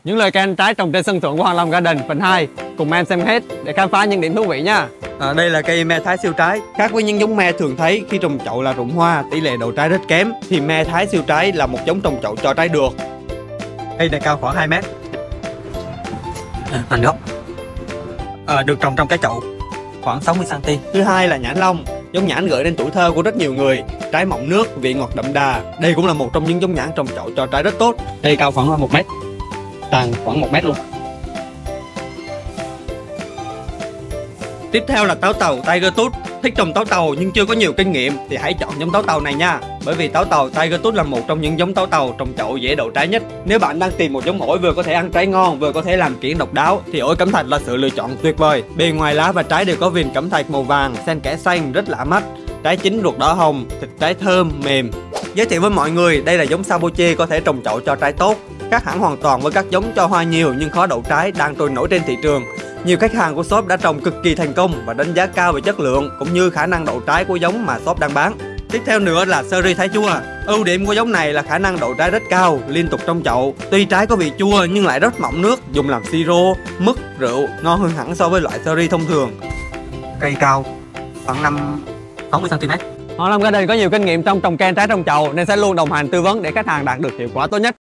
Những lời khen trái trồng trên sân thượng của Hoàng Long Garden phần 2. Cùng em xem hết để khám phá những điểm thú vị nha. Đây là cây me Thái siêu trái. Khác với những giống me thường thấy, khi trồng chậu là rụng hoa, tỷ lệ đậu trái rất kém, thì me Thái siêu trái là một giống trồng chậu cho trái được. Cây này cao khoảng 2 mét. Thành gốc. Được trồng trong cái chậu khoảng 60 cm. Thứ hai là nhãn long. Giống nhãn gợi đến tuổi thơ của rất nhiều người. Trái mọng nước, vị ngọt đậm đà. Đây cũng là một trong những giống nhãn trồng chậu cho trái rất tốt. Cây cao khoảng 1 mét. Tàn khoảng 1 mét luôn. Tiếp theo là táo tàu Tiger Tooth. Thích trồng táo tàu nhưng chưa có nhiều kinh nghiệm thì hãy chọn giống táo tàu này nha. Bởi vì táo tàu Tiger Tooth là một trong những giống táo tàu trồng chậu dễ đậu trái nhất. Nếu bạn đang tìm một giống ổi vừa có thể ăn trái ngon vừa có thể làm kiểng độc đáo thì ổi cẩm thạch là sự lựa chọn tuyệt vời. Bề ngoài lá và trái đều có viền cẩm thạch màu vàng, xen kẽ xanh rất lạ mắt. Trái chín ruột đỏ hồng, thịt trái thơm mềm. Giới thiệu với mọi người, đây là giống Saboche có thể trồng chậu cho trái tốt. Khác hẳn hoàn toàn với các giống cho hoa nhiều nhưng khó đậu trái đang trôi nổi trên thị trường. Nhiều khách hàng của shop đã trồng cực kỳ thành công và đánh giá cao về chất lượng cũng như khả năng đậu trái của giống mà shop đang bán. Tiếp theo nữa là Seri Thái chua. Ưu điểm của giống này là khả năng đậu trái rất cao, liên tục trong chậu. Tuy trái có vị chua nhưng lại rất mọng nước, dùng làm siro, mứt, rượu, ngon hơn hẳn so với loại Seri thông thường. Cây cao khoảng 60 cm. Hoàng Long Garden có nhiều kinh nghiệm trong trồng cây trái trong chậu nên sẽ luôn đồng hành tư vấn để khách hàng đạt được hiệu quả tốt nhất.